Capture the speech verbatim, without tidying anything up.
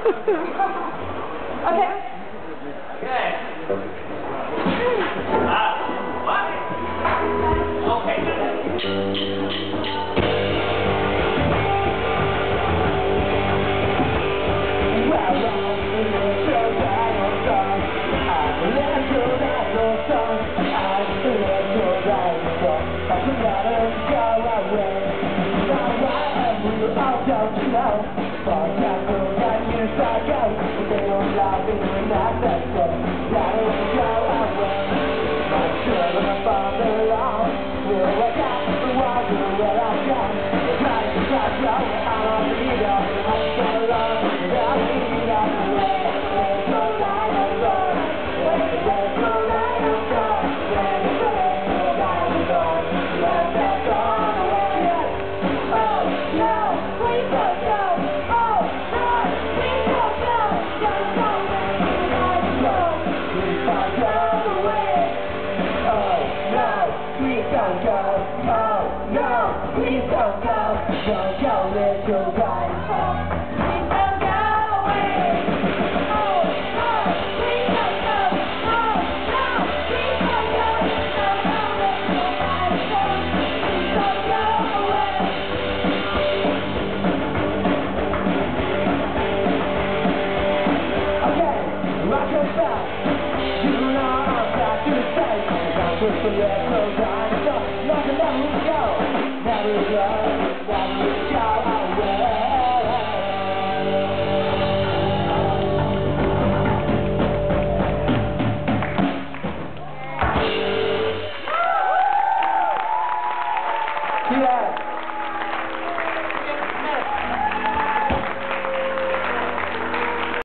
Okay. Okay. Ah, what? Okay. Don't go, oh no, please don't go, don't go little guy. Please don't go away. Oh no, please don't go, oh no, please don't go, don't go little guy. Please don't go away. Okay, rock us back. You know I'm back to say, I'm just a little guy. Never, never go, never go, never go away. Yeah.